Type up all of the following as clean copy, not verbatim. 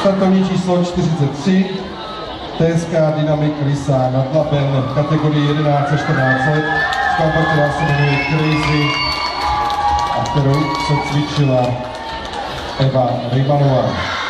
Startovní číslo 43, TSK Dynamic Lisa nad Labem, kategorii 11 až 14 let, skladba, která se jmenuje Crazy a kterou se cvičila Eva Rybanová.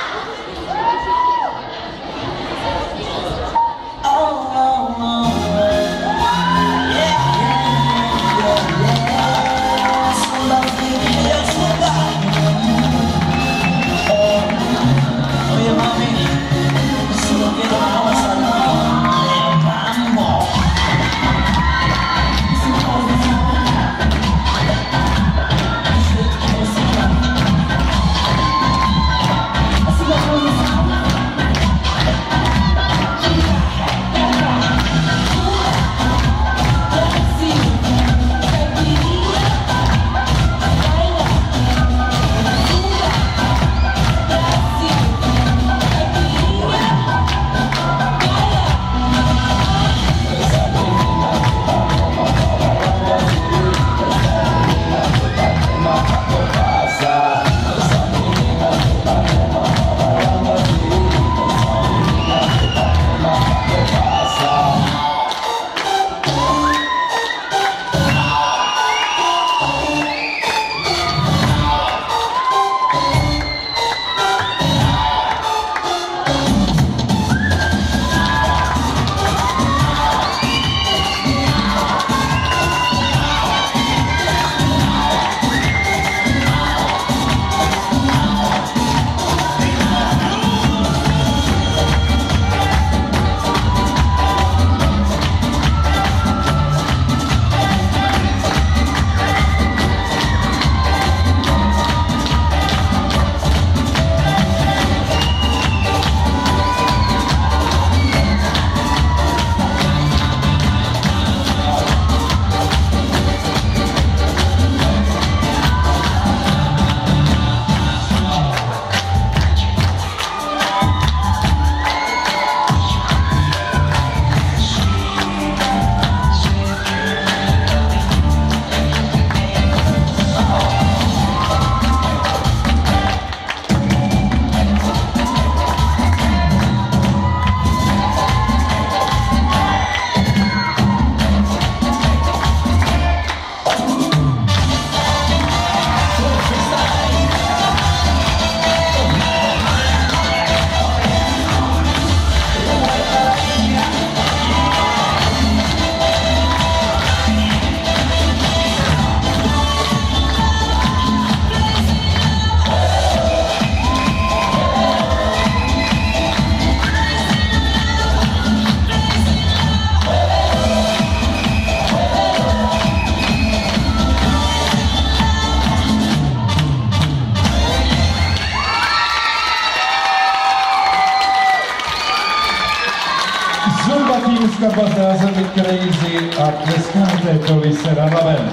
Skladba s názvem Crazy a tleskáte to Lise nad Labem.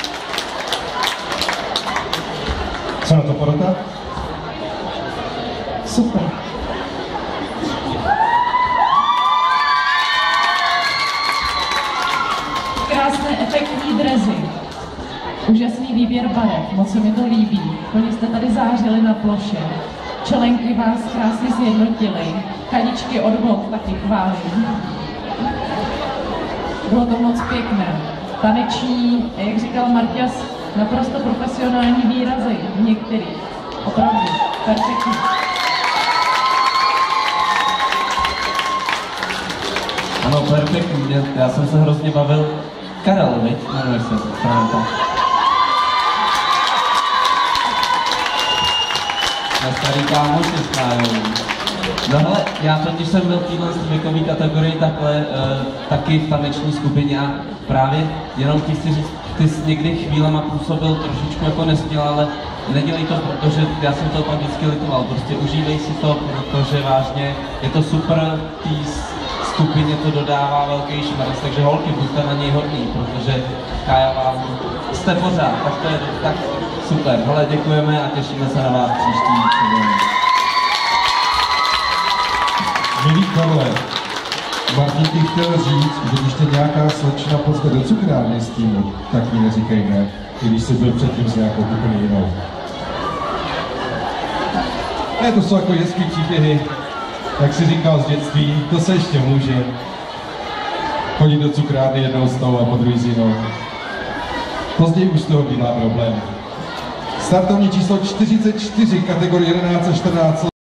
Co na to porota? Super. Krásné efektní drezy. Úžasný výběr barev, moc se mi to líbí. Plně jste tady zářili na ploše. Čelenky vás krásně sjednotily. Kaničky od vod taky chválím. Bylo to moc pěkné. Taneční, jak říkal Marťas, naprosto profesionální výrazy v některých. Opravdu, perfektní. Ano, perfektní. Já jsem se hrozně bavil. Karel, viď? Jmenuje se Franta. Na starý kámoši s no hele, já totiž jsem byl v téhle věkové kategorii takhle, taky v taneční skupině a právě jenom ti chci říct, ty jsi někdy chvílema působil trošičku jako nesměl, ale nedělej to, protože já jsem to pak vždycky litoval, prostě užívej si to, protože vážně je to super, té skupině to dodává velký šmrc, takže holky, buďte na něj hodný, protože Kája vám jste pořád, tak to je tak super. Hele, děkujeme a těšíme se na vás příští sezóně. Milí Karle, Martin ti chtěl říct, že když tě nějaká slečna pozve do cukrárny s týmu, tak mi neříkej ne, i když jsi byl předtím s nějakou úplně jinou. Ne, to jsou jako hezký příběhy, jak si říkal z dětství, to se ještě může. Chodit do cukrárny jednou s tou a po druhý s jinou. Později už z toho bývá problém. Startovní číslo 44, kategorie 11 a 14.